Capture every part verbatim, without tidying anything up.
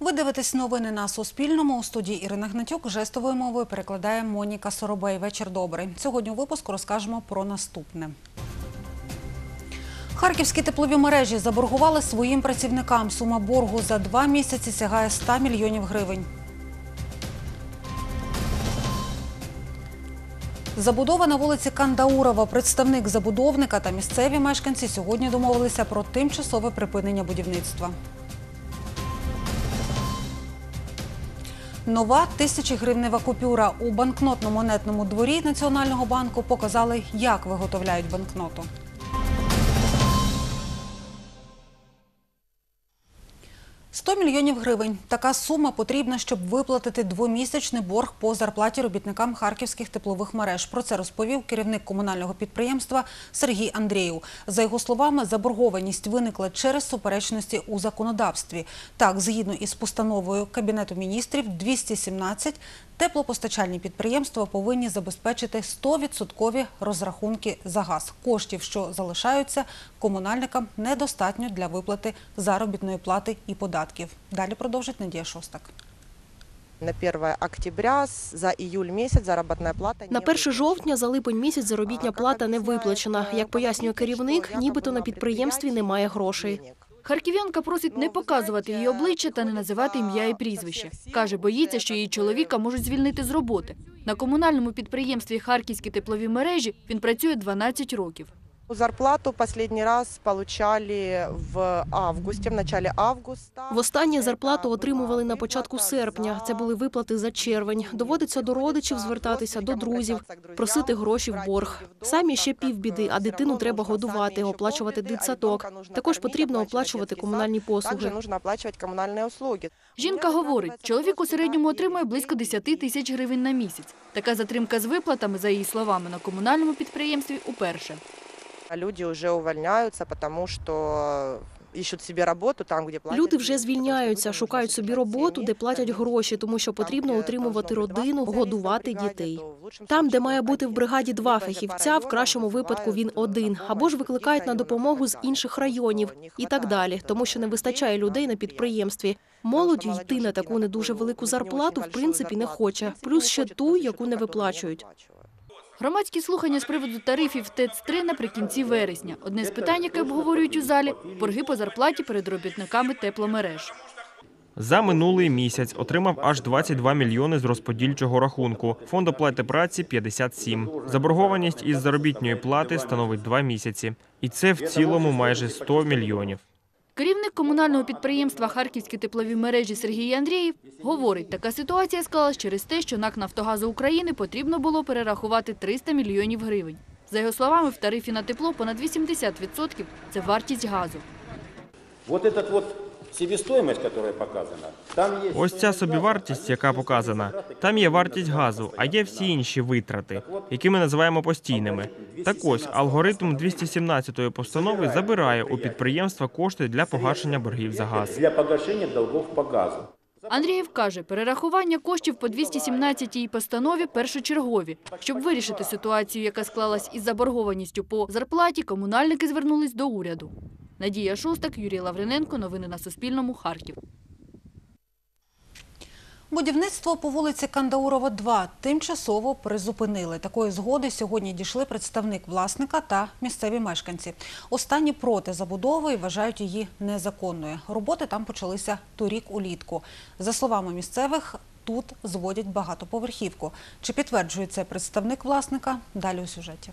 Ви дивитесь новини на Суспільному. У студії Ірина Гнатюк жестовою мовою перекладає Моніка Соробей. Вечір добрий. Сьогодні у випуску розкажемо про наступне. Харківські теплові мережі заборгували своїм працівникам. Сума боргу за два місяці сягає ста мільйонів гривень. Забудова на вулиці Кандаурова. Представник забудовника та місцеві мешканці сьогодні домовилися про тимчасове припинення будівництва. Нова тисячогривнева купюра. У банкнотно-монетному дворі Національного банку показали, як виготовляють банкноту. сто мільйонів гривень. Така сума потрібна, щоб виплатити двомісячний борг по зарплаті робітникам харківських теплових мереж. Про це розповів керівник комунального підприємства Сергій Андрієв. За його словами, заборгованість виникла через суперечності у законодавстві. Так, згідно із постановою Кабінету міністрів двісті сімнадцять, теплопостачальні підприємства повинні забезпечити сто відсотків розрахунки за газ. Коштів, що залишаються, комунальникам недостатньо для виплати заробітної плати і податків. Далі продовжить Надія Шостак. На перше октября за июль місяць заробітна плата. На перше жовтня за липень місяць заробітна плата не виплачена. Як пояснює керівник, нібито на підприємстві немає грошей. Харків'янка просить не показувати її обличчя та не називати ім'я і прізвище. Каже, боїться, що її чоловіка можуть звільнити з роботи. На комунальному підприємстві «Харківські теплові мережі» він працює дванадцять років. Зарплату останній раз отримали в августі, в початку августа. Востаннє зарплату отримували на початку серпня. Це були виплати за червень. Доводиться до родичів звертатися, до друзів, просити гроші в борг. Самі ще півбіди, а дитину треба годувати, оплачувати дитсадок. Також потрібно оплачувати комунальні послуги. Жінка говорить, чоловік у середньому отримує близько десять тисяч гривень на місяць. Така затримка з виплатами, за її словами, на комунальному підприємстві уперше. Люди вже увольняються, тому що ищуть собі роботу там, де платять. Люди вже звільняються, шукають собі роботу, де платять гроші, тому що потрібно утримувати родину, годувати дітей. Там, де має бути в бригаді два фахівця, в кращому випадку він один, або ж викликають на допомогу з інших районів і так далі, тому що не вистачає людей на підприємстві. Молодь йти на таку не дуже велику зарплату в принципі не хоче, плюс ще ту, яку не виплачують. Громадські слухання з приводу тарифів ТЕЦ три наприкінці вересня. Одне з питань, яке обговорюють у залі – борги по зарплаті перед робітниками тепломереж. За минулий місяць отримав аж двадцять два мільйони з розподільчого рахунку. Фонд оплати праці – п'ятдесят сім. Заборгованість із заробітної плати становить два місяці. І це в цілому майже сто мільйонів. Керівник комунального підприємства «Харківські теплові мережі» Сергій Андрієв говорить, така ситуація склалась через те, що НАК «Нафтогазу України» потрібно було перерахувати триста мільйонів гривень. За його словами, в тарифі на тепло понад вісімдесят відсотків – це вартість газу. Ось ця собівартість, яка показана, там є вартість газу, а є всі інші витрати, які ми називаємо постійними. Так ось, алгоритм двісті сімнадцятої постанови забирає у підприємства кошти для погашення боргів за газ. Андрієв каже, перерахування коштів по двісті сімнадцятій постанові першочергові. Щоб вирішити ситуацію, яка склалась із заборгованістю по зарплаті, комунальники звернулись до уряду. Надія Шостак, Юрій Лавриненко. Новини на Суспільному. Харків. Будівництво по вулиці Кандаурова, два тимчасово призупинили. Такої згоди сьогодні дійшли представник власника та місцеві мешканці. Останні проти забудови і вважають її незаконною. Роботи там почалися торік улітку. За словами місцевих, тут зводять багатоповерхівку. Чи підтверджує це представник власника? Далі у сюжеті.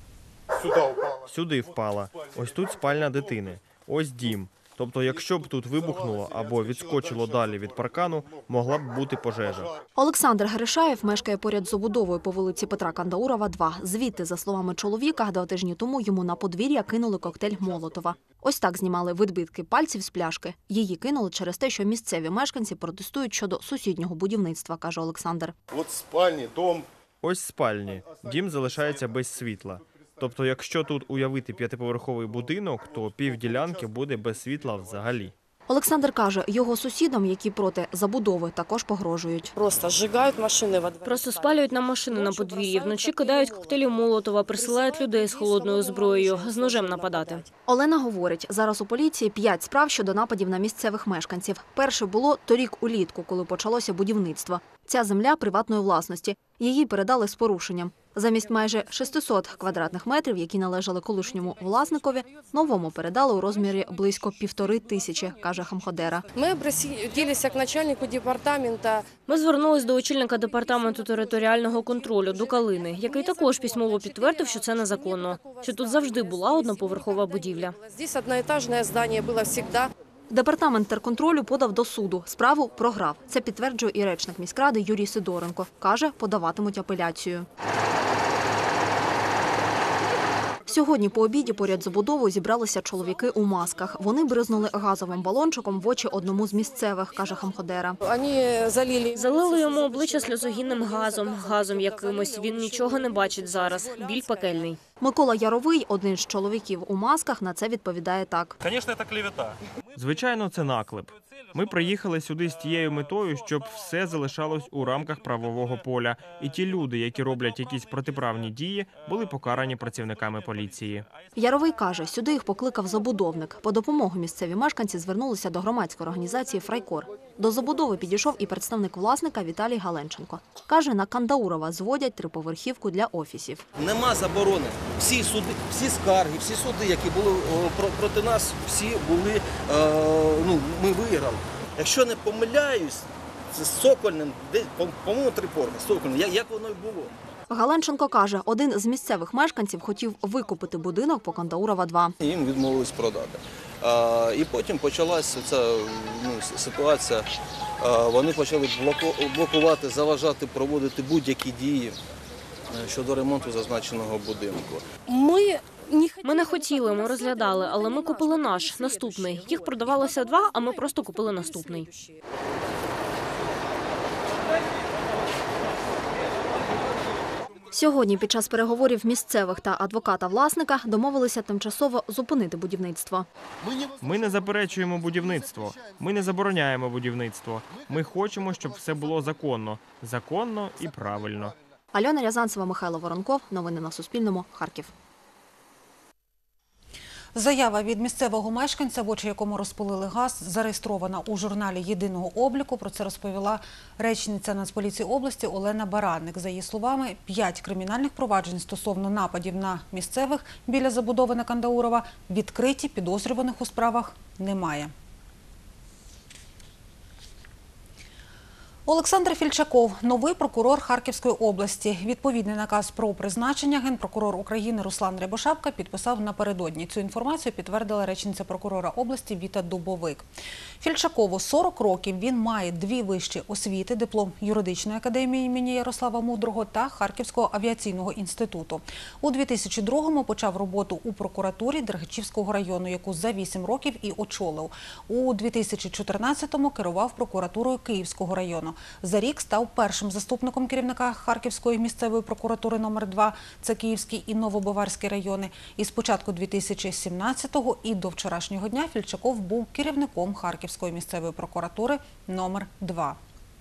Сюди впала. Ось тут спальня дитини. Ось дім. Тобто, якщо б тут вибухнуло або відскочило далі від паркану, могла б бути пожежа. Олександр Гришаєв мешкає поряд з забудовою по вулиці Петра Кандаурова, два. Звідти, за словами чоловіка, два тижні тому йому на подвір'я кинули коктейль Молотова. Ось так знімали відбитки пальців з пляшки. Її кинули через те, що місцеві мешканці протестують щодо сусіднього будівництва, каже Олександр. Ось спальні, дом. Ось спальні. Дім залишається без світла. Тобто, якщо тут уявити п'ятиповерховий будинок, то півділянки буде без світла взагалі. Олександр каже, його сусідам, які проти забудови, також погрожують. Просто сжигають машини во дворі. Просто спалюють нам машини на подвір'ї, вночі кидають коктейлі Молотова, присилають людей з холодною зброєю, з ножем нападати. Олена говорить, зараз у поліції п'ять справ щодо нападів на місцевих мешканців. Перше було торік улітку, коли почалося будівництво. Ця земля приватної власності. Її передали з порушенням. Замість майже шестисот квадратних метрів, які належали колишньому власникові, новому передали у розмірі близько півтори тисячі, каже Хамходера. Ми обратилися к начальнику департаменту. Ми звернулись до очільника департаменту територіального контролю, до Калини, який також письмово підтвердив, що це незаконно, що тут завжди була одноповерхова будівля. Тут одноетажне здання було завжди. Департамент терконтролю подав до суду. Справу програв. Це підтверджує і речник міськради Юрій Сидоренко. Каже, подаватимуть апеляцію. Сьогодні по обіді поряд з забудовою зібралися чоловіки у масках. Вони бризнули газовим балончиком в очі одному з місцевих, каже Хамходера. Вони залили. Залили йому обличчя сльозогінним газом, газом якимось. Він нічого не бачить зараз. Біль пекельний. Микола Яровий, один з чоловіків у масках, на це відповідає так. Звісно, це клевета. Звичайно, це наклеп. Ми приїхали сюди з тією метою, щоб все залишалось у рамках правового поля. І ті люди, які роблять якісь протиправні дії, були покарані працівниками поліції. Яровий каже, сюди їх покликав забудовник. По допомогу місцеві мешканці звернулися до громадської організації «Фрайкор». До забудови підійшов і представник власника Віталій Галенченко. Каже, на Кандаурова зводять триповерхівку для офісів. Нема заборони. Всі суди, всі скарги, всі суди, які були о, проти нас, всі були, е, ну, ми виграли. Якщо не помиляюсь, це Сокольним, де, по-моєму, три поверхи, Сокольним, як, як воно й було. Галенченко каже, один з місцевих мешканців хотів викупити будинок по Кандаурова два. Їм відмовились продати. А, і потім почалася ця ну, ситуація. А, вони почали блоку, блокувати, заважати, проводити будь-які дії щодо ремонту зазначеного будинку. Ми Ми не хотіли, ми розглядали, але ми купили наш, наступний. Їх продавалося два, а ми просто купили наступний. Сьогодні під час переговорів місцевих та адвоката-власника домовилися тимчасово зупинити будівництво. Ми не заперечуємо будівництво, ми не забороняємо будівництво. Ми хочемо, щоб все було законно, законно і правильно. Альона Рязанцева, Михайло Воронков. Новини на Суспільному. Харків. Заява від місцевого мешканця, в очі якому розпилили газ, зареєстрована у журналі єдиного обліку. Про це розповіла речниця Нацполіції області Олена Баранник. За її словами, п'ять кримінальних проваджень стосовно нападів на місцевих біля забудови на Кандаурова відкриті, підозрюваних у справах немає. Олександр Фільчаков – новий прокурор Харківської області. Відповідний наказ про призначення генпрокурор України Руслан Рябошапка підписав напередодні. Цю інформацію підтвердила речниця прокурора області Віта Дубовик. Фільчакову сорок років, він має дві вищі освіти, диплом юридичної академії імені Ярослава Мудрого та Харківського авіаційного інституту. У дві тисячі другому почав роботу у прокуратурі Дергачівського району, яку за вісім років і очолив. У дві тисячі чотирнадцятому керував прокуратурою Київського району. За рік став першим заступником керівника Харківської місцевої прокуратури номер два, це Київський і Новобаварський райони. І з початку дві тисячі сімнадцятого і до вчорашнього дня Фільчаков був керівником Харківської місцевої прокуратури номер два.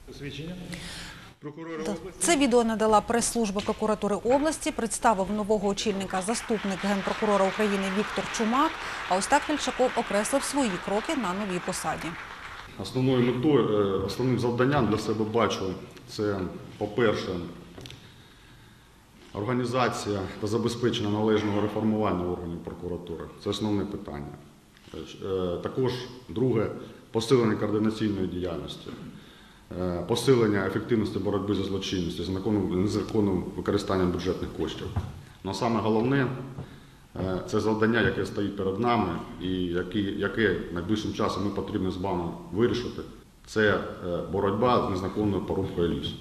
Це відео надала прес-служба прокуратури області, представив нового очільника заступник генпрокурора України Віктор Чумак, а ось так Фільчаков окреслив свої кроки на новій посаді. Основною метою, основним завданням для себе бачу – це, по-перше, організація та забезпечення належного реформування органів прокуратури. Це основне питання. Також, друге, посилення координаційної діяльності, посилення ефективності боротьби зі злочинністю, з незаконним використанням бюджетних коштів. Але саме головне – це завдання, яке стоїть перед нами і яке, яке найближчим часом ми потрібно з вами вирішити. Це боротьба з незаконною порубкою лісу.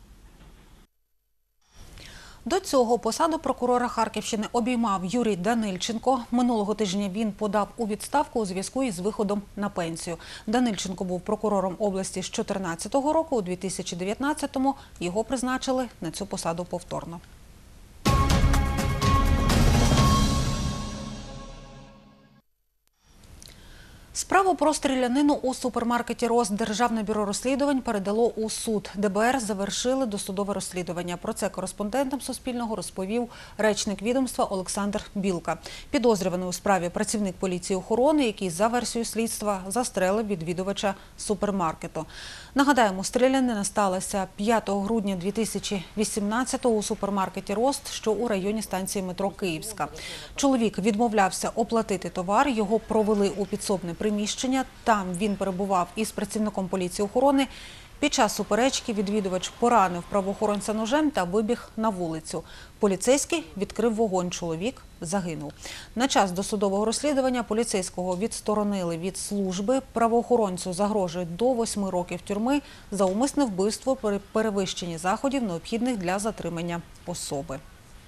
До цього посаду прокурора Харківщини обіймав Юрій Данильченко. Минулого тижня він подав у відставку у зв'язку із виходом на пенсію. Данильченко був прокурором області з дві тисячі чотирнадцятого року, у дві тисячі дев'ятнадцятому його призначили на цю посаду повторно. З Справу про стрілянину у супермаркеті «Рост» Державне бюро розслідувань передало у суд. де бе ер завершили досудове розслідування. Про це кореспондентам Суспільного розповів речник відомства Олександр Білка. Підозрюваний у справі працівник поліції охорони, який за версією слідства застрелив відвідувача супермаркету. Нагадаємо, стрілянина сталася п'ятого грудня дві тисячі вісімнадцятого у супермаркеті «Рост», що у районі станції метро Київська. Чоловік відмовлявся оплатити товар, його провели у підсобне приміщення. Там він перебував із працівником поліції охорони. Під час суперечки відвідувач поранив правоохоронця ножем та вибіг на вулицю. Поліцейський відкрив вогонь, чоловік загинув. На час досудового розслідування поліцейського відсторонили від служби. Правоохоронцю загрожує до восьми років тюрми за умисне вбивство при перевищенні заходів, необхідних для затримання особи.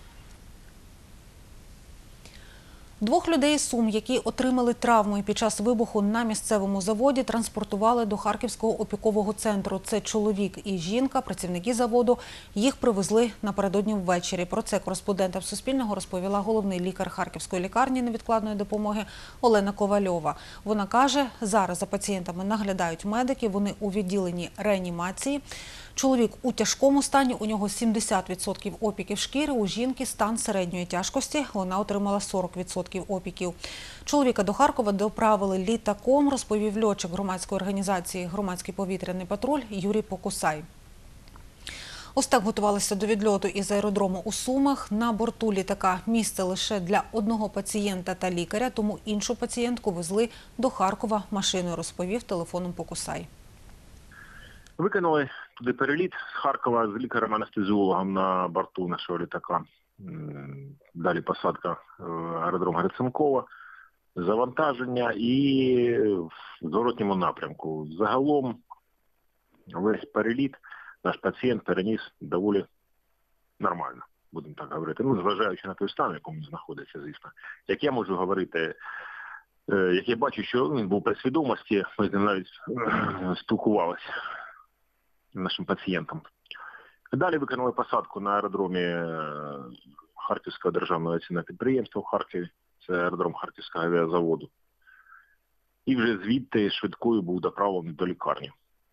Двох людей з Сум, які отримали травми під час вибуху на місцевому заводі, транспортували до Харківського опікового центру. Це чоловік і жінка, працівники заводу. Їх привезли напередодні ввечері. Про це кореспондентам Суспільного розповіла головний лікар Харківської лікарні невідкладної допомоги Олена Ковальова. Вона каже, зараз за пацієнтами наглядають медики, вони у відділенні реанімації. Чоловік у тяжкому стані, у нього сімдесят відсотків опіків шкіри, у жінки стан середньої тяжкості, вона отримала сорок відсотків опіків. Чоловіка до Харкова доправили літаком, розповів льотчик громадської організації «Громадський повітряний патруль» Юрій Покусай. Ось так готувалися до відльоту із аеродрому у Сумах. На борту літака місце лише для одного пацієнта та лікаря, тому іншу пацієнтку везли до Харкова машиною, розповів телефоном Покусай. Виконали туди переліт з Харкова з лікарем-анестезіологом на борту нашого літака. Далі посадка аеродром Гриценкова, завантаження і в зворотньому напрямку. Загалом весь переліт наш пацієнт переніс доволі нормально, будемо так говорити. Ну, зважаючи на той стан, в якому він знаходиться, звісно. Як я можу говорити, як я бачу, що він був при свідомості, ми з ним навіть спілкувалися нашим пацієнтам. Далі виконали посадку на аеродромі Харківського державного авіаційного підприємства в Харкові, це аеродром Харківського авіазаводу. І вже звідти швидкою був доправлений до лікарні.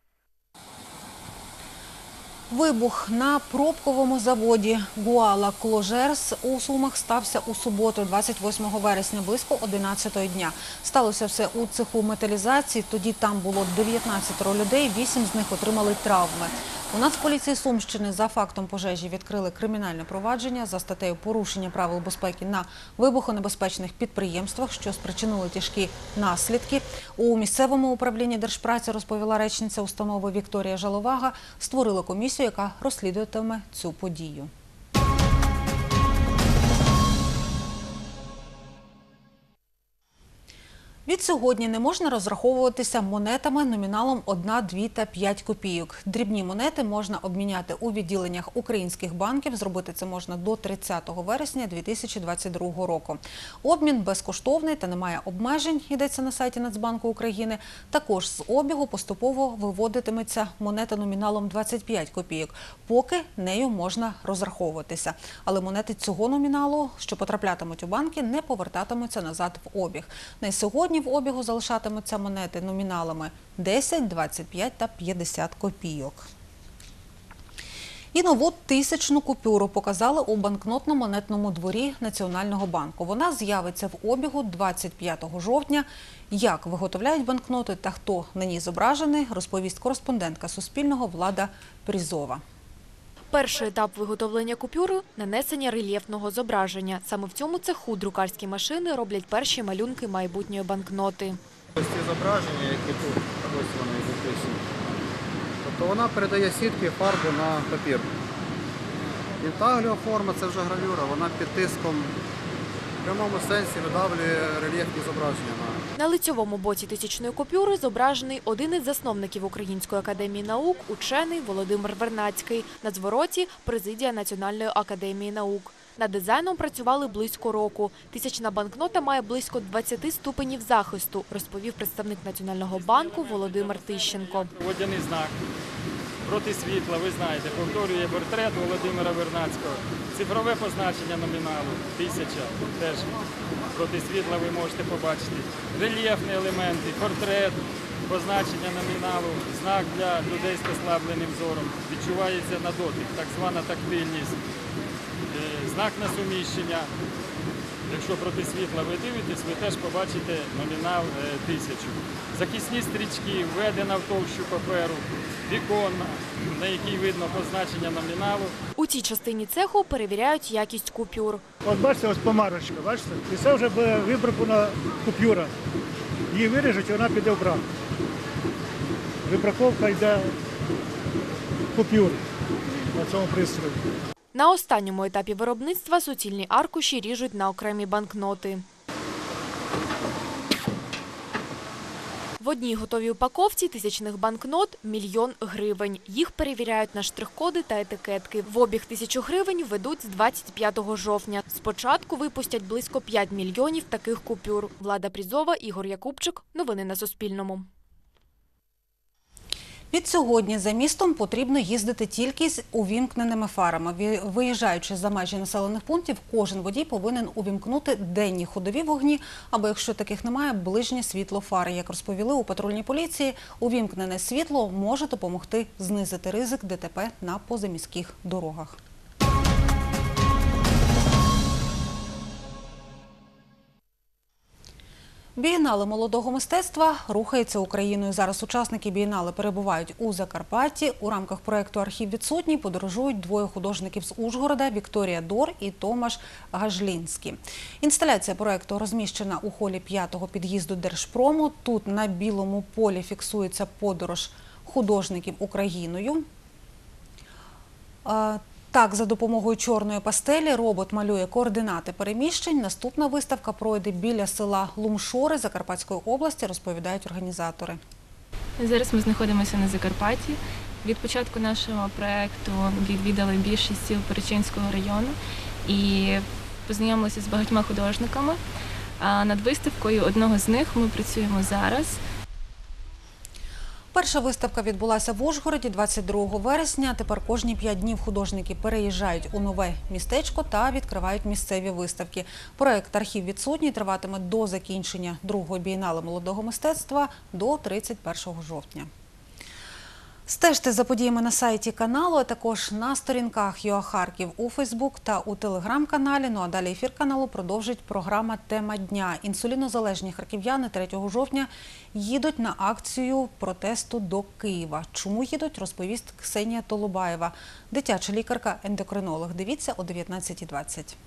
Вибух на пробковому заводі «Гуала Кложерс» у Сумах стався у суботу, двадцять восьмого вересня, близько одинадцятої дня. Сталося все у цеху металізації, тоді там було дев'ятнадцять людей, вісім з них отримали травми. У Нацполіції Сумщини за фактом пожежі відкрили кримінальне провадження за статтею «Порушення правил безпеки на вибухонебезпечних підприємствах», що спричинили тяжкі наслідки. У місцевому управлінні Держпраці, розповіла речниця установи Вікторія Жаловага, створила комісію, яка розслідуватиме цю подію. Відсьогодні не можна розраховуватися монетами номіналом одна, дві та п'ять копійок. Дрібні монети можна обміняти у відділеннях українських банків. Зробити це можна до тридцятого вересня дві тисячі двадцять другого року. Обмін безкоштовний та немає обмежень, йдеться на сайті Нацбанку України. Також з обігу поступово виводитиметься монета номіналом двадцять п'ять копійок, поки нею можна розраховуватися. Але монети цього номіналу, що потраплятимуть у банки, не повертатимуться назад в обіг. На сьогодні в обігу залишатимуться монети номіналами десять, двадцять п'ять та п'ятдесят копійок. І нову тисячну купюру показали у банкнотно-монетному дворі Національного банку. Вона з'явиться в обігу двадцять п'ятого жовтня. Як виготовляють банкноти та хто на ній зображений, розповість кореспондентка Суспільного Влада Прізова. Перший етап виготовлення купюри – нанесення рельєфного зображення. Саме в цьому цеху друкарські машини роблять перші малюнки майбутньої банкноти. Ось ці зображення, які тут, ось вони записані. Тобто вона передає сітки фарбу на папір. Інтагліоформа – це вже гравюра, вона під тиском в прямому сенсі видавлює рельєфні зображення. На лицьовому боці тисячної купюри зображений один із засновників Української академії наук, учений Володимир Вернадський. На звороті – президія Національної академії наук. Над дизайном працювали близько року. Тисячна банкнота має близько двадцяти ступенів захисту, розповів представник Національного банку Володимир Тищенко. Водяний знак проти світла, ви знаєте, повторює портрет Володимира Вернадського. Цифрове позначення номіналу – тисяча, теж проти світла ви можете побачити. Рельєфні елементи, портрет, позначення номіналу, знак для людей з послабленим зором. Відчувається на дотик, так звана тактильність. Знак на суміщення. Якщо проти світла ви дивитесь, ви теж побачите номінал тисячу. Захисні стрічки, введена в товщу паперу, віконна, на якій видно позначення номіналу. У цій частині цеху перевіряють якість купюр. От бачите, ось помарочка, бачите? І це вже буде вибракована купюра. Її виріжуть, і вона піде в брак. Вибраковка йде купюр на цьому пристрої. На останньому етапі виробництва суцільні аркуші ріжуть на окремі банкноти. В одній готовій упаковці тисячних банкнот – мільйон гривень. Їх перевіряють на штрих-коди та етикетки. В обіг тисячу гривень ведуть з двадцять п'ятого жовтня. Спочатку випустять близько п'ять мільйонів таких купюр. Влада Прізова, Ігор Якубчик. Новини на Суспільному. Відсьогодні за містом потрібно їздити тільки з увімкненими фарами. Виїжджаючи за межі населених пунктів, кожен водій повинен увімкнути денні ходові вогні, або якщо таких немає, ближнє світло фари. Як розповіли у патрульній поліції, увімкнене світло може допомогти знизити ризик ДТП на позаміських дорогах. Бієнале молодого мистецтва рухається Україною. Зараз учасники бієнале перебувають у Закарпатті. У рамках проєкту «Архів відсутній» подорожують двоє художників з Ужгорода – Вікторія Дор і Томаш Гажлінський. Інсталяція проєкту розміщена у холі п'ятого під'їзду Держпрому. Тут на білому полі фіксується подорож художників Україною. Так, за допомогою чорної пастелі робот малює координати переміщень. Наступна виставка пройде біля села Лумшори Закарпатської області, розповідають організатори. Зараз ми знаходимося на Закарпатті. Від початку нашого проєкту відвідали більшість сіл Перечинського району і познайомилися з багатьма художниками. А над виставкою одного з них ми працюємо зараз. Перша виставка відбулася в Ужгороді двадцять другого вересня. Тепер кожні п'ять днів художники переїжджають у нове містечко та відкривають місцеві виставки. Проєкт «Архів відсутній» триватиме до закінчення другого бієнале молодого мистецтва до тридцять першого жовтня. Стежте за подіями на сайті каналу, а також на сторінках ЮА Харків у Фейсбук та у Телеграм-каналі. Ну а далі ефір каналу продовжить програма «Тема дня». Інсулінозалежні харків'яни третього жовтня їдуть на акцію протесту до Києва. Чому їдуть, розповість Ксенія Толубаєва, дитяча лікарка-ендокринолог. Дивіться о дев'ятнадцятій двадцять.